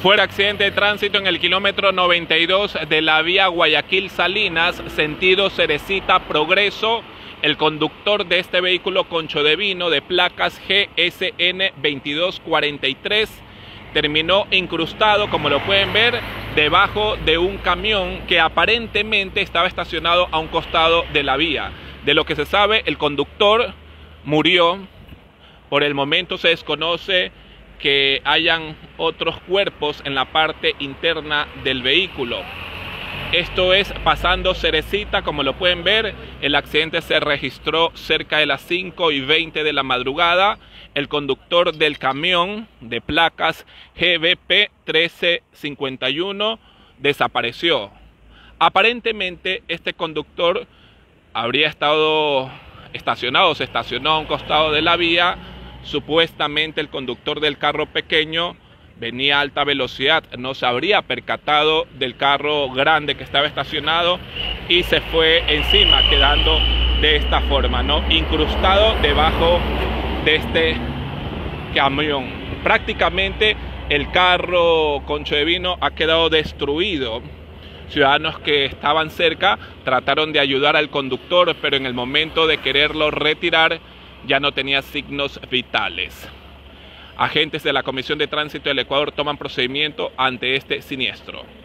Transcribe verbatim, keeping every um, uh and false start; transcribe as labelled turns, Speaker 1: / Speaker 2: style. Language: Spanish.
Speaker 1: Fue accidente de tránsito en el kilómetro noventa y dos de la vía Guayaquil-Salinas, sentido Cerecita Progreso. El conductor de este vehículo Concho de Vino de placas G S N veintidós cuarenta y tres terminó incrustado, como lo pueden ver, debajo de un camión que aparentemente estaba estacionado a un costado de la vía. De lo que se sabe, el conductor murió. Por el momento se desconoce que hayan otros cuerpos en la parte interna del vehículo. Esto es pasando Cerecita, como lo pueden ver. El accidente se registró cerca de las cinco y veinte de la madrugada. El conductor del camión de placas G B P trece cincuenta y uno desapareció. Aparentemente este conductor habría estado estacionado, se estacionó a un costado de la vía. Supuestamente el conductor del carro pequeño venía a alta velocidad, no se habría percatado del carro grande que estaba estacionado y se fue encima, quedando de esta forma, ¿no? Incrustado debajo de este camión. Prácticamente el carro Concho de Vino ha quedado destruido. Ciudadanos que estaban cerca trataron de ayudar al conductor, pero en el momento de quererlo retirar ya no tenía signos vitales. Agentes de la Comisión de Tránsito del Ecuador toman procedimiento ante este siniestro.